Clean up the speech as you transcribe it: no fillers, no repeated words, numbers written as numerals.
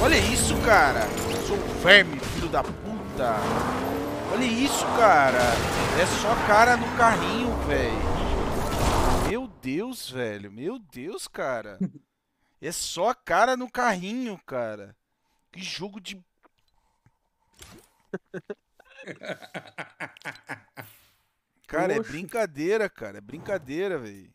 Olha isso, cara. Sou um verme, filho da puta. Olha isso, cara. É só cara no carrinho, velho. Meu Deus, velho. Meu Deus, cara. É só cara no carrinho, cara. Que jogo de... Cara, é Oxe, brincadeira, cara. É brincadeira, velho.